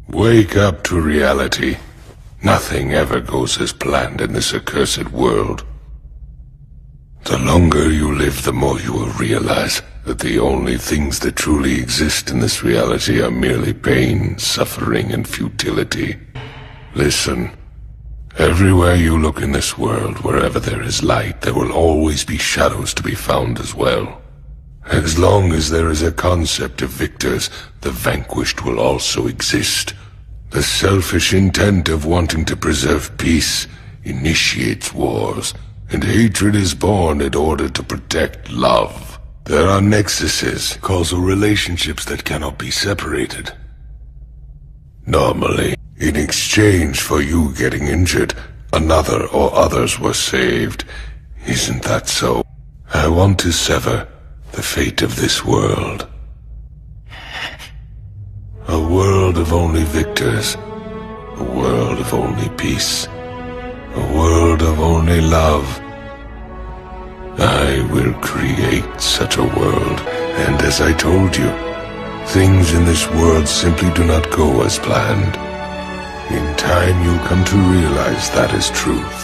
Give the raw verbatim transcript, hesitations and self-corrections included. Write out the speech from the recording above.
Wake up to reality. Nothing ever goes as planned in this accursed world. The longer you live, the more you will realize that the only things that truly exist in this reality are merely pain, suffering, and futility. Listen. Everywhere you look in this world, wherever there is light, there will always be shadows to be found as well. As long as there is a concept of victors, the vanquished will also exist. The selfish intent of wanting to preserve peace initiates wars, and hatred is born in order to protect love. There are nexuses, causal relationships that cannot be separated. Normally, in exchange for you getting injured, another or others were saved. Isn't that so? I want to sever the fate of this world. A world of only victors. A world of only peace. A world of only love. I will create such a world, and as I told you, things in this world simply do not go as planned. In time you'll come to realize that is truth.